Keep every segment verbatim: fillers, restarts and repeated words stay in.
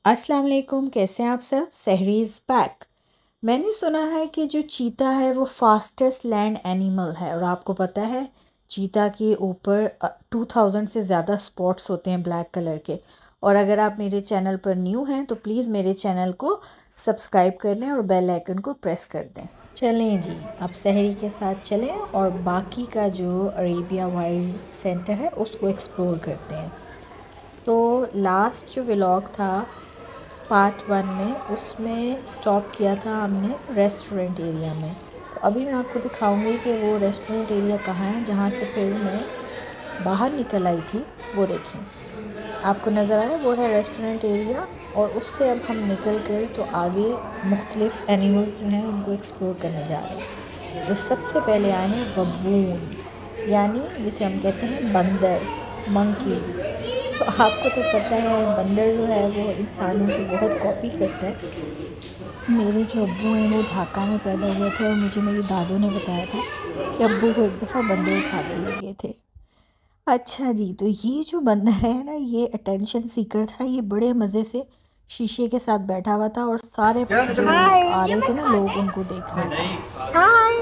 अस्सलाम वालेकुम, कैसे हैं आप सब। सहरी इज़ बैक। मैंने सुना है कि जो चीता है वो फास्टेस्ट लैंड एनिमल है, और आपको पता है चीता के ऊपर टू थाउजेंड से ज़्यादा स्पॉट्स होते हैं ब्लैक कलर के। और अगर आप मेरे चैनल पर न्यू हैं तो प्लीज़ मेरे चैनल को सब्सक्राइब कर लें और बेल आइकन को प्रेस कर दें। चलें जी, आप सहरी के साथ चलें और बाकी का जो अरेबिया वाइल्ड सेंटर है उसको एक्सप्लोर करते हैं। तो लास्ट जो व्लॉग था पार्ट वन में, उसमें स्टॉप किया था हमने रेस्टोरेंट एरिया में। तो अभी मैं आपको दिखाऊंगी कि वो रेस्टोरेंट एरिया कहाँ है, जहाँ से फिर मैं बाहर निकल आई थी। वो देखें, आपको नज़र आया, वो है रेस्टोरेंट एरिया। और उससे अब हम निकल कर तो आगे मुख्तलिफ़ एनिमल्स जो हैं उनको एक्सप्लोर करने जा रहे हैं। तो सबसे पहले आए हैं बबून, यानी जिसे हम कहते हैं बंदर, मंकीज़। तो आपको तो पता है बंदर जो है वो इंसानों की बहुत कॉपी करता है। मेरे जो अब्बू हैं वो ढाका में पैदा हुए थे, और मुझे मेरी दादू ने बताया था कि अब्बू को एक दफ़ा बंदर खा के लगे थे। अच्छा जी, तो ये जो बंदर है ना, ये अटेंशन सीकर था। ये बड़े मज़े से शीशे के साथ बैठा हुआ था, और सारे जो आ रहे थे ना लोग उनको देख रहे थे। Hi,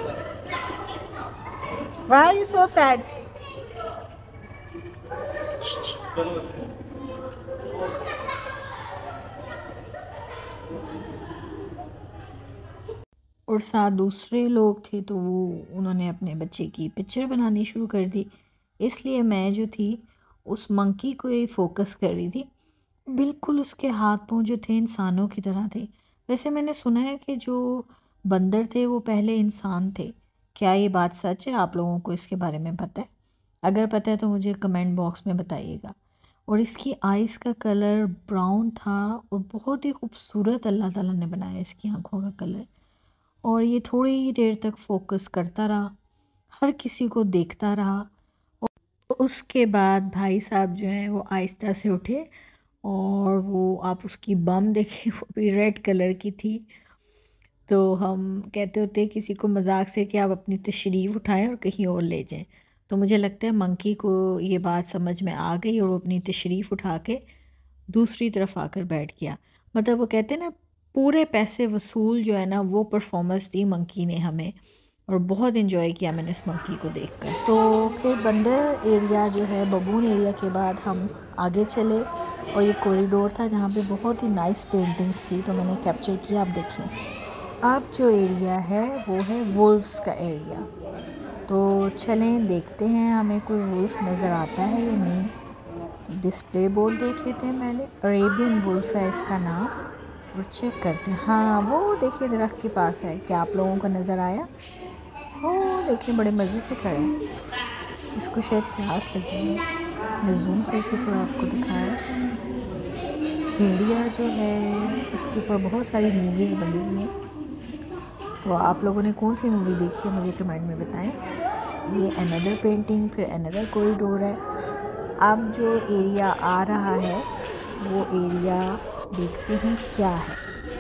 why you so sad? और साथ दूसरे लोग थे, तो वो उन्होंने अपने बच्चे की पिक्चर बनानी शुरू कर दी। इसलिए मैं जो थी उस मंकी को ही फोकस कर रही थी। बिल्कुल उसके हाथ पाँव जो थे इंसानों की तरह थे। वैसे मैंने सुना है कि जो बंदर थे वो पहले इंसान थे। क्या ये बात सच है? आप लोगों को इसके बारे में पता है? अगर पता है तो मुझे कमेंट बॉक्स में बताइएगा। और इसकी आइज़ का कलर ब्राउन था, और बहुत ही खूबसूरत अल्लाह ताला ने बनाया इसकी आँखों का कलर। और ये थोड़ी देर तक फोकस करता रहा, हर किसी को देखता रहा। और उसके बाद भाई साहब जो हैं वो आहिस्ता से उठे, और वो आप उसकी बम देखें, वो भी रेड कलर की थी। तो हम कहते होते हैं किसी को मजाक से कि आप अपनी तशरीफ़ उठाएं और कहीं और ले जाएं। तो मुझे लगता है मंकी को ये बात समझ में आ गई, और वो अपनी तशरीफ़ उठा के दूसरी तरफ आकर बैठ गया। मतलब वो कहते हैं ना, पूरे पैसे वसूल जो है ना, वो परफॉर्मेंस दी मंकी ने हमें, और बहुत इन्जॉय किया मैंने इस मंकी को देखकर। तो फिर बंदर एरिया जो है, बबून एरिया के बाद हम आगे चले, और ये कॉरिडोर था जहाँ पे बहुत ही नाइस पेंटिंग्स थी, तो मैंने कैप्चर किया। आप देखिए, अब जो एरिया है वो है वुल्फ्स का एरिया। तो चलें देखते हैं हमें कोई वुल्फ नज़र आता है या नहीं। डिस्प्ले बोर्ड देख लेते हैं पहले। अरेबियन वुल्फ है इसका नाम, और चेक करते हैं। हाँ, वो देखिए दरख्त के पास है। क्या आप लोगों को नज़र आया? वो देखिए बड़े मज़े से खड़े हैं, इसको शायद प्यास लगी है। मैं जूम करके थोड़ा आपको दिखाया। भेड़िया जो है इसके ऊपर बहुत सारी मूवीज़ बनी हुई हैं। तो आप लोगों ने कौन सी मूवी देखी है मुझे कमेंट में बताएं। ये अनदर पेंटिंग, फिर अनदर कॉरिडोर है। अब जो एरिया आ रहा है वो एरिया देखते हैं क्या है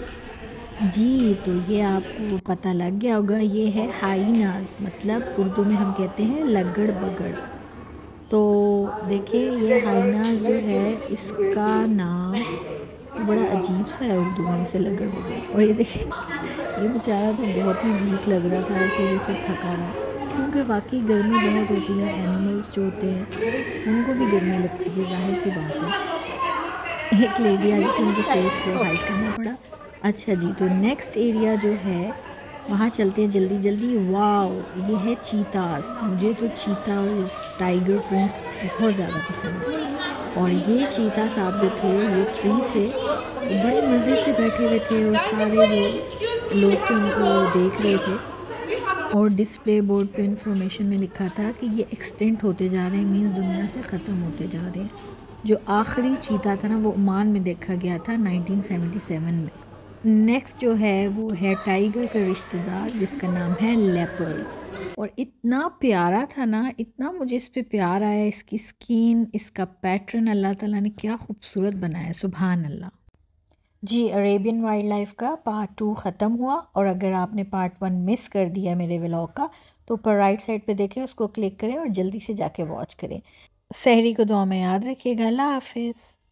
जी। तो ये आपको पता लग गया होगा, ये है हाइनाज, मतलब उर्दू में हम कहते हैं लगड़ बगड़। तो देखिए ये हाइनाज जो है इसका नाम बड़ा अजीब सा है उर्दू में, इसे लगड़ बगड़। और ये देखिए ये बेचारा तो बहुत ही वीक लग रहा था, ऐसे जैसे थका हुआ, क्योंकि वाकई गर्मी बहुत होती है। एनिमल्स जो होते हैं उनको भी गर्मी लगती है, जाहिर सी बात है। एक लेडी आई थी, उनके फेस को हाइड करना पड़ा। अच्छा जी, तो नेक्स्ट एरिया जो है वहाँ चलते हैं जल्दी जल्दी। वाओ, ये है चीतास। मुझे तो चीता और टाइगर प्रिंट्स बहुत ज़्यादा पसंद है। और ये चीता साहब जो थे ये थ्री थे, बड़े मज़े से बैठे हुए थे, और सारे जो लोग थे उनको देख रहे थे। और डिस्प्ले बोर्ड पे इंफॉर्मेशन में लिखा था कि ये एक्सटेंट होते जा रहे हैं, मीन्स दुनिया से ख़त्म होते जा रहे हैं। जो आखिरी चीता था ना वो ओमान में देखा गया था नाइनटीन सेवेंटी सेवन में। नेक्स्ट जो है वो है टाइगर का रिश्तेदार, जिसका नाम है लेपर्ड। और इतना प्यारा था ना, इतना मुझे इस पे प्यार आया। इसकी स्किन, इसका पैटर्न, अल्लाह ताला ने क्या खूबसूरत बनाया, सुभान अल्लाह जी। अरेबियन वाइल्ड लाइफ का पार्ट टू ख़त्म हुआ, और अगर आपने पार्ट वन मिस कर दिया मेरे व्लॉग का, तो ऊपर राइट साइड पे देखें, उसको क्लिक करें और जल्दी से जाके वॉच करें। सहरी को दुआ में याद रखिएगा। अल्लाह हाफिज़।